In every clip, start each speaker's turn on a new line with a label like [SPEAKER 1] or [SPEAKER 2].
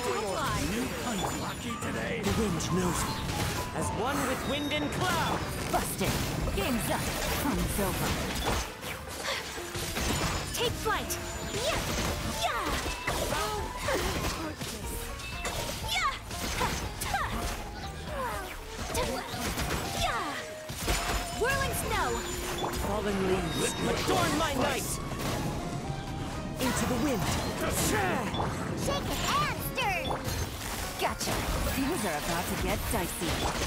[SPEAKER 1] to apply.
[SPEAKER 2] New punch lucky today.
[SPEAKER 3] The wind knows me. As one with wind and cloud.
[SPEAKER 1] Busted. Game's up. Fun's over. Take flight. Yeah. Yeah. Yeah. Yeah. Whirling snow.
[SPEAKER 3] Fallen leaves. Adorn my night. Into the wind.
[SPEAKER 1] Shake it and stir. Gotcha. Things are about to get dicey.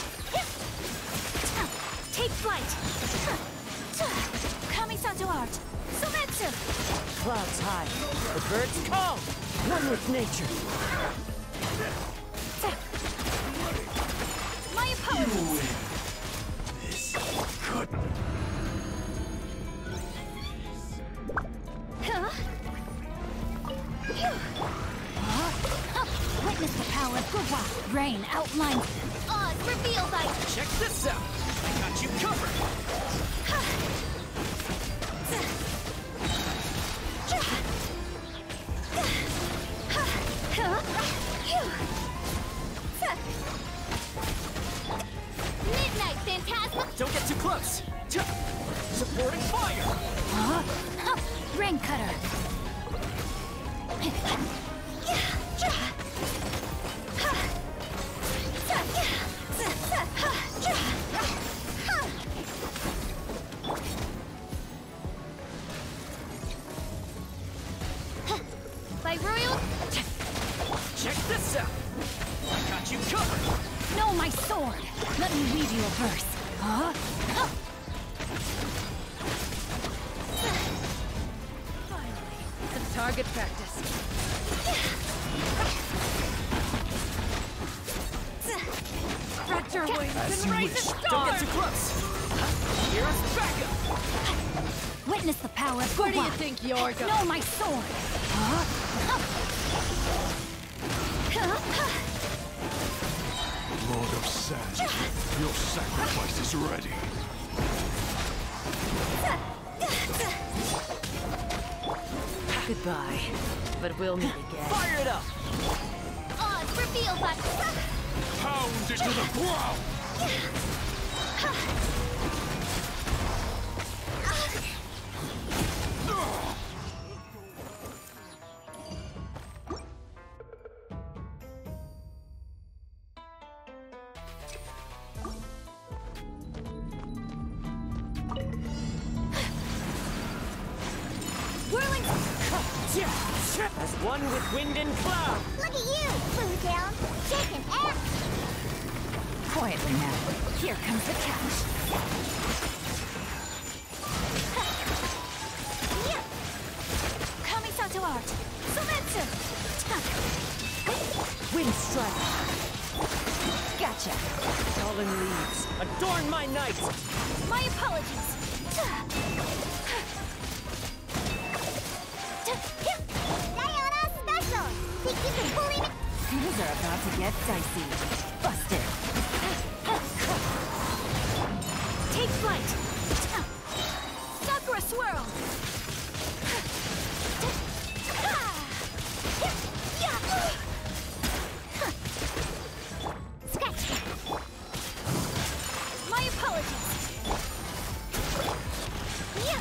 [SPEAKER 1] Take flight. Kamisato art. Sometsu.
[SPEAKER 3] Clouds high. The birds call. One with nature.
[SPEAKER 1] My apologies.
[SPEAKER 2] This couldn't.
[SPEAKER 1] Witness the power of Gurwa. Rain outlines. Oz revealed by.
[SPEAKER 3] Check this out. I got you covered.
[SPEAKER 1] Midnight Phantasma.
[SPEAKER 3] Don't get too close. Supporting fire.
[SPEAKER 1] Rain cutter. By royal.
[SPEAKER 3] Check this out. I got you covered.
[SPEAKER 1] No, my sword. Let me read you a verse.
[SPEAKER 4] Finally, some target practice. Stretch your wings
[SPEAKER 2] As
[SPEAKER 4] and
[SPEAKER 2] you
[SPEAKER 4] raise
[SPEAKER 2] wish.
[SPEAKER 4] the
[SPEAKER 3] Don't get
[SPEAKER 4] stars!
[SPEAKER 3] too close. Here's backup.
[SPEAKER 1] Witness the power of
[SPEAKER 4] Where do you
[SPEAKER 1] Gurwa.
[SPEAKER 4] think you're going?
[SPEAKER 1] No, my sword.
[SPEAKER 2] Lord of Sand, your sacrifice is ready.
[SPEAKER 4] Goodbye, but we'll meet again.
[SPEAKER 3] Fire it up.
[SPEAKER 1] Oz revealed by.
[SPEAKER 2] Pound into the ground!
[SPEAKER 1] Whirling.
[SPEAKER 3] As one with wind and cloud.
[SPEAKER 1] Look at you, Blue Down. Shaking ass. Quietly now. Here comes the catch. Kamisato art. Sometsu.
[SPEAKER 3] Wind strike.
[SPEAKER 1] Gotcha.
[SPEAKER 3] Fallen leaves. Adorn my night.
[SPEAKER 1] My apologies. Sayonara special. Think you can bully me? Things are about to get dicey. Busted. Take flight. Sakura swirl. Sketch. My apologies. Yeah.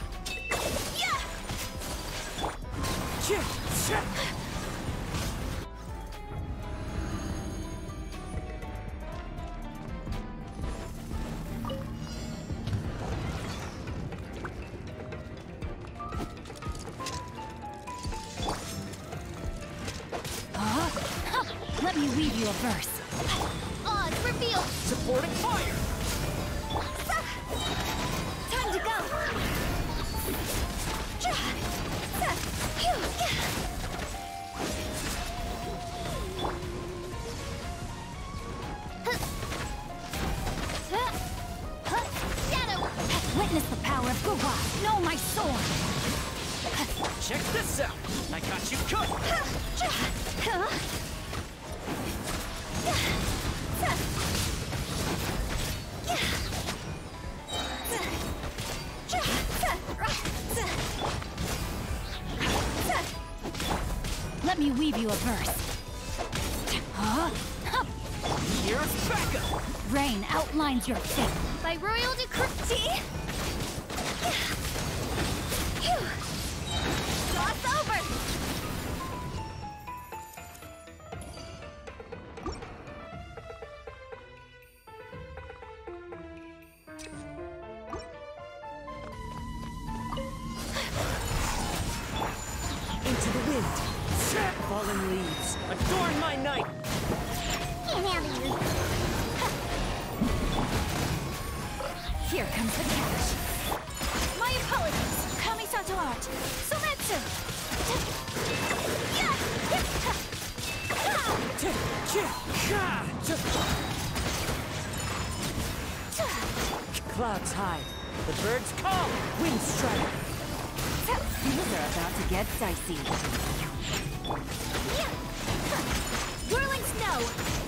[SPEAKER 1] Let me read you a verse. Oz revealed.
[SPEAKER 3] Supporting fire.
[SPEAKER 1] Time to go. Shadow. Witness the power of Gurwa. Know my sword.
[SPEAKER 3] Check this out. I got you covered.
[SPEAKER 1] Let me weave you a verse.
[SPEAKER 3] Here's backup!
[SPEAKER 1] Rain outlines your fate. By royal decree. Cross over.
[SPEAKER 3] Into the wind. Fallen leaves. Adorn my night!
[SPEAKER 1] Can't handle you. Here comes the catch. My apologies. Kamisato art. Sometsu.
[SPEAKER 3] Clouds high. The birds call. Wind strike.
[SPEAKER 1] Things are about to get dicey. Whirling snow.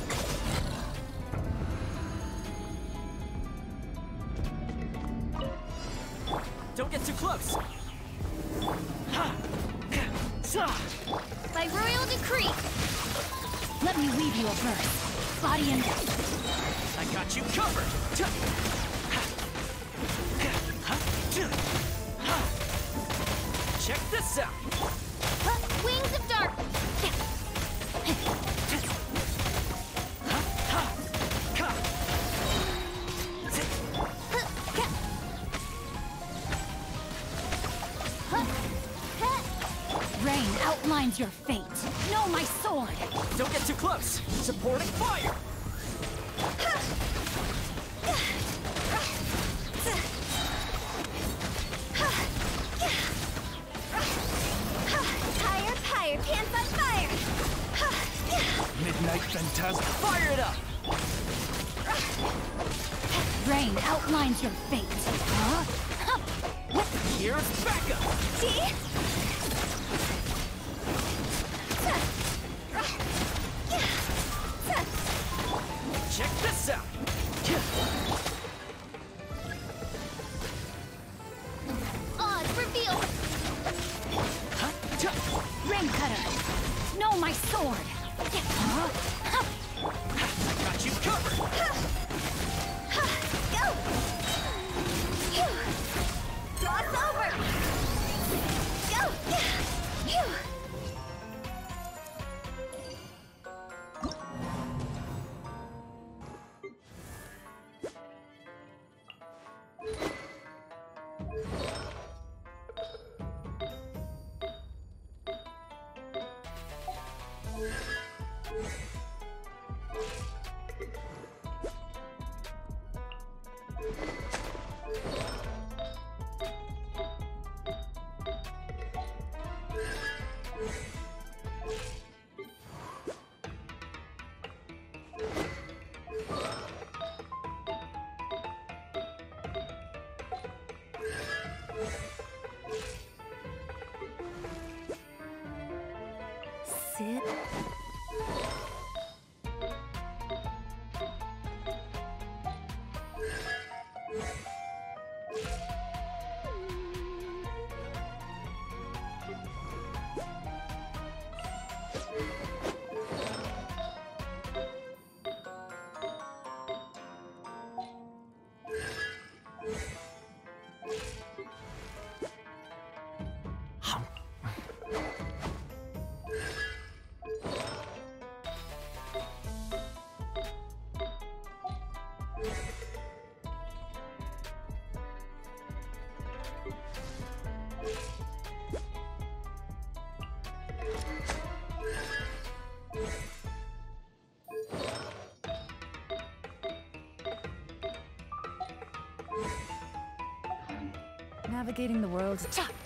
[SPEAKER 3] Don't get too close.
[SPEAKER 1] By royal decree. Let me weave you a verse. Body and
[SPEAKER 3] I got you covered. Check this out.
[SPEAKER 1] Wings of dark. Rain outlines your fate. Know my sword.
[SPEAKER 3] Don't get too close. Supporting fire.
[SPEAKER 1] Higher, pants on fire.
[SPEAKER 2] Midnight Phantasm.
[SPEAKER 3] Fire it up.
[SPEAKER 1] Rain outlines your fate.
[SPEAKER 3] Here's backup.
[SPEAKER 1] See?
[SPEAKER 3] Check this out.
[SPEAKER 1] Odds reveal. Rain cutter. Know my sword.
[SPEAKER 3] I got you covered.
[SPEAKER 1] Go. Cross over. Go. Sit. Navigating the world.